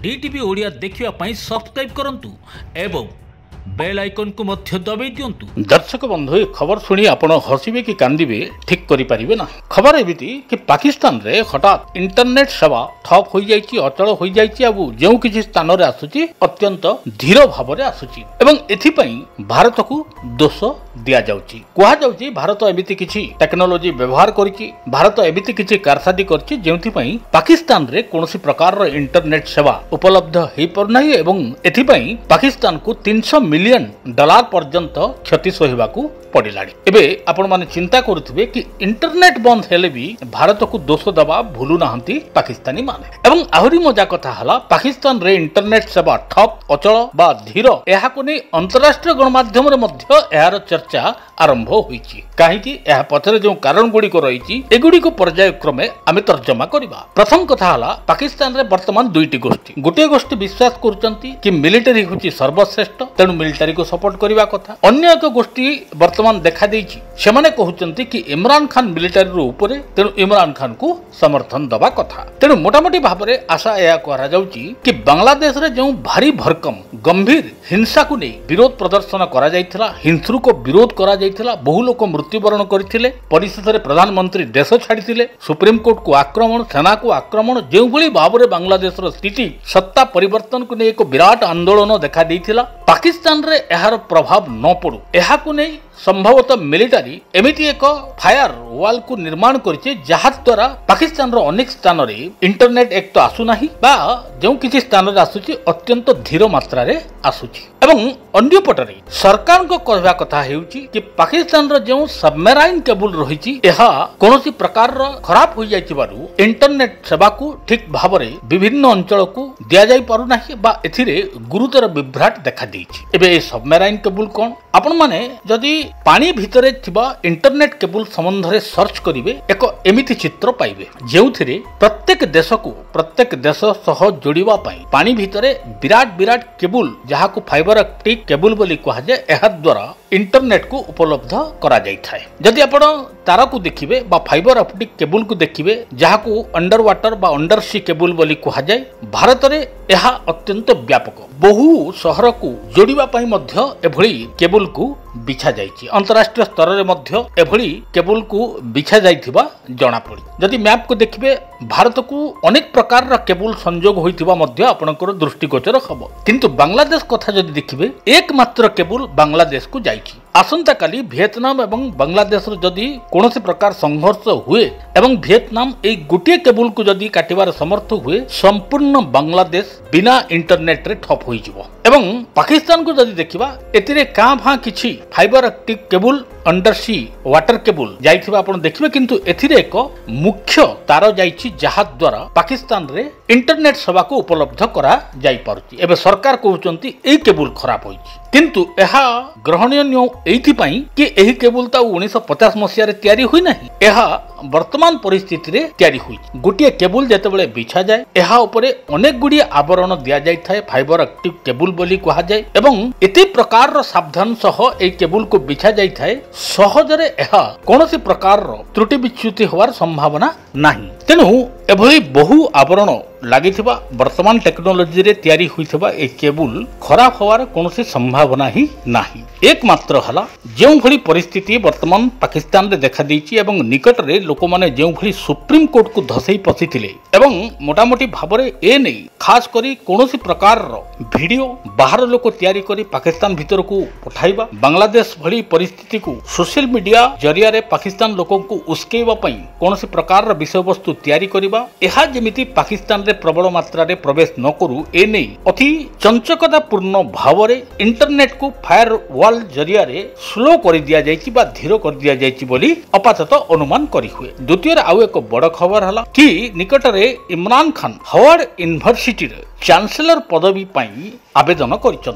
DTV Odia देखिवा पई subscribe करंतु एवं बेल आइकन को मध्य दबाई दियंतु। दर्शक बंधु ए खबर सुनी आपण हसिबे कि कांदिबे ठीक करि परिबे ना। खबर एबिति कि पाकिस्तान रे हठात इंटरनेट सेवा ठप होई जाईची, अचल होई जाईची। आबु जेउ किछि स्थान रे आसुची अत्यंत धीर भाव रे आसुची एवं एथि पई भारत को दोष दिया जाउची। कुहा जाउची भारत एबिति किछि टेक्नोलॉजी व्यवहार करिची, भारत एबिति किछि कारसादी करची जेउथि पई पाकिस्तान रे कोनोसी प्रकार रो इंटरनेट सेवा उपलब्ध हेई पर नाही एवं एथि पई पाकिस्तान को 300 मिलियन डॉलर पर्यंत क्षति सहिबाकू पड़िलाणी। एबे आपण माने चिंता करुथिबे कि इंटरनेट बंद हेले भी भारत को दोष दबा भूलु नाहंती पाकिस्तानी माने। एवं आहुरी मजा कथा हला पाकिस्तान रे इंटरनेट सेवा ठप अचल बा धीर एहाको नै अंतरराष्ट्रीय गणमाध्यम रे मध्य एहार चर्चा आरंभ होईची। काहेकि एहा पछरे जो कारण गुडी को रहिची एगुडी को पर्यायक्रमे आमे तर्जमा करबा। प्रथम कथा हला पाकिस्तान रे वर्तमान दुईटी गोष्ठी। गोटे गोष्ठी विश्वास करूचंती कि मिलिटरी होची सर्वश्रेष्ठ, तेनु मिलिटरी को सपोर्ट करबा कथा। अन्य एक गोष्ठी वर्तमान देखा देइची, सेमाने कहउचंती कि इमरान खान मिलिटरी रो ऊपरे, तेनु इमरान खान को समर्थन दबा कथा। तेनु मोटामोटी भाबरे आशा एया करा जाउची कि बांग्लादेश रे जो भारी भरकम गंभीर हिंसा को नै विरोध प्रदर्शन करा जायथिला, हिंसू को विरोध करा जायथिला, बहु लोक मृत्युवरण करथिले, परिषद रे प्रधानमंत्री देश छाड़िथिले, सुप्रीम कोर्ट को आक्रमण, सेना को आक्रमण, जेउ भली भाबरे बांग्लादेश रो स्थिति सत्ता परिवर्तन को नै एक विराट आंदोलन देखा देइथिला। पाकिस्तान रे एहार प्रभाव न पड़ू एहा को नै संभवतः मिलिटरी एमिति एक फायर वाल को निर्माण करिছে जहा द्वारा पाकिस्तान रो अनेक स्थान रे इंटरनेट एक तो आसु नाही बा जो किछि स्थान रे आसुची अत्यंत धीर मात्रा रे आसुची। एवं अन्य पटरे सरकार को कहवा कथा हेउची कि पाकिस्तान रो जो सबमराइन केबल रहिची एहा कोनोसी प्रकार रो खराब होई जायछि बारू इंटरनेट सेवा को ठीक भाबरे विभिन्न अंचल को दिया जाय पारु नाही बा एथिरे गुरुतर विभ्राट देखा देइछि। एबे ए सबमराइन केबल कोन आपण माने जदी पानी भितरे थिबा इंटरनेट केबल संबंध रे सर्च करिवे एक एमिति चित्र पाइबे जेउथिरे प्रत्येक देश सह जोड़िबा पई पानी भितरे विराट विराट केबल जहा को फाइबर ऑप्टिक केबल बोली कहा जाय एहा द्वारा इंटरनेट को उपलब्ध करा जाय थाए। जदि आपण तारा को देखिबे बा फाइबर ऑप्टिक केबल को देखिबे जहा को अंडर वाटर बा अंडर सी केबल बोली कहा जाय, भारत रे एहा अत्यंत व्यापक बहु शहर को जोड़िबा पई मध्य एभली केबल को बिछा जायछि। अंतरराष्ट्रीय स्तर रे मध्य एभली केबल को बिछा जायथिबा जणा पड़ी। जदि मैप को देखिबे भारत को अनेक प्रकार रा केबल संयोग होइथिबा मध्य आपनकर दृष्टिगोचर हबो, किंतु बांग्लादेश कथा जदि देखिबे एकमात्र केबल बांग्लादेश को जायछि। आसंता काली वियतनाम एवं बांग्लादेश जदि कोनोसी प्रकार संघर्ष हुए एवं वियतनाम ए गोटे केबल को जदि काटिबार समर्थ हुए संपूर्ण बांग्लादेश बिना इंटरनेट रे ठप होई जिवो। एवं पाकिस्तान को जदि देखिबा एतिरे का भा किछि fibre optic cable under sea water cable जाइथिबा आपण देखिबे, किंतु एथिरे एक मुख्य तार जाइछि जहा द्वारा पाकिस्तान रे इंटरनेट सेवा को उपलब्ध करा जाई पारुछि। एबे सरकार कहउचंती ए केबल खराब होइछि, किंतु एहा ग्रहणीय एथि पई कि एही केबल ता 1950 मसिया रे तयारी होई नाही, एहा वर्तमान परिस्थिति रे तयारी होई। गोटिए केबल जेतेबेले बिछा जाय एहा ऊपरे अनेक गुडी आवरण दिया जाय थाए, फाइबर ऑप्टिक केबल बोली कहा जाय एवं एते प्रकार रो सावधान सह ए केबल को बिछा जाय थाए। सहजरे एहा कोनोसी प्रकार रो त्रुटि विच्युति होवार संभावना नाही। तेनु एभली बहु आवरण लागिथिबा वर्तमान टेक्नोलॉजी रे तयारी होइथिबा ए केबल खराब होवार कोनोसी संभावना ही नाही। एकमात्र हला जेउ भली परिस्थिति वर्तमान पाकिस्तान रे देखा देइछि एवं निकट रे लोक माने जेउ भली सुप्रीम कोर्ट को धसई पसिथिले एवं मोटामोटी भाबरे ए नै खास करी कोनोसी प्रकार रो वीडियो बाहर लोक तयारी करी पाकिस्तान भीतर को पठाइबा, बांग्लादेश भली परिस्थिति को सोशल मीडिया जरिया रे पाकिस्तान लोकों को उस्केइबा पई कोनोसी प्रकार रो विषय वस्तु तयारी करिबा, एहा जेमिति पाकिस्तान रे प्रबल मात्रा रे प्रवेश न करू ए नै अति चंचकता पूर्ण भाव रे इंटरनेट को फायर वाल जरिया रे स्लो कर दिया जायछि बा धीर कर दिया जायछि बोली अपातत अनुमान करी हुए। द्वितीय आउ एक बड़ खबर हला कि निकट रे इमरान खान हार्वर्ड यूनिवर्सिटी रे चांसलर पदवी पई आवेदन करिसंती।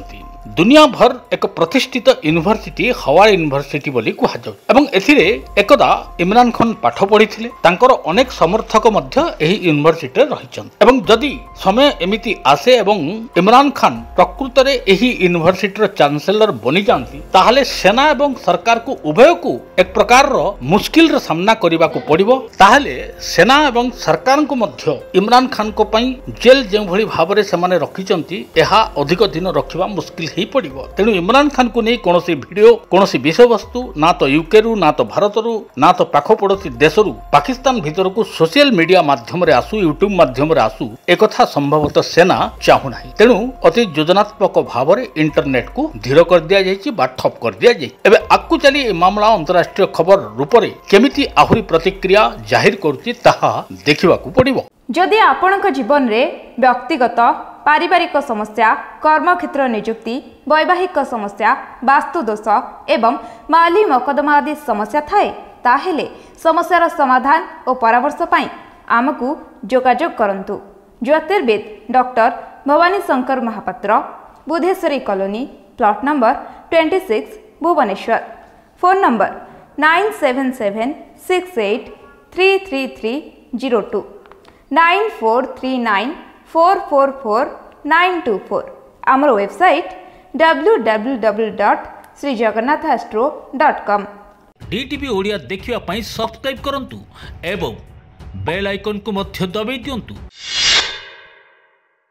दुनिया भर एक प्रतिष्ठित यूनिवर्सिटी हार्वर्ड यूनिवर्सिटी बोली कुहाଯାଉଛି ଏବଂ ଏଥିରେ एकदा इमरान खान पाठ पढ़िथिले तांकर अनेक समर्थक मध्य एही यूनिवर्सिटी रहिछन एवं जदि समय एमिति आसे एवं इमरान खान प्रकृत रे एही यूनिवर्सिटी चांसलर बनि जांती ताहाले सेना एवं सरकार को उभय को एक प्रकार रो मुश्किल रो सामना करिबा को पड़िबो ताहाले सेना एवं सरकार को मध्य इमरान खान को पई जेल जे भली भाबरे सेमाने रखिचंती एहा अधिक दिन रखिबा मुश्किल ही पड़िबो तेनु इमरान खान को नै कोनोसी वीडियो कोनोसी विषय वस्तु ना तो यूके रु ना तो भारत रु ना तो पाख पड़ोसी देश रु पाकिस्तान भीतर को सोशल मीडिया माध्यम रे आसु यूट्यूब माध्यम रे आसु एकथा संभवतः सेना चाहू नाही तेनु अति योजनात्मक भाव रे इंटरनेट को धीर कर दिया जायछि बा ठप कर दिया जाय एबे आकु चली ए मामला अंतरराष्ट्रीय खबर रूप रे केमिति आहुरी प्रतिक्रिया जाहिर करछि ताहा देखिबा को पड़िबो जदि आपणक जीवन रे व्यक्तिगत पारिवारिक समस्या कर्मक्षेत्र नियुक्ति वैवाहिक समस्या वास्तु दोष एवं माली मकदमा आदि समस्या थाए ताहेले समस्यार समाधान और परामर्श पाई आमकु जोगाजोग करंतु ज्योतिर्विद doctor Bhawani Shankar Mahapatra Budheswari colony plot number 26 Bhubaneswar phone number 9776833302 9439444924 आमर वेबसाइट www.srijagannathastro.com डीटीवी ओडिया देखिवा पई सब्सक्राइब करंतु एवं बेल आइकन को मध्य दबाई दियंतु।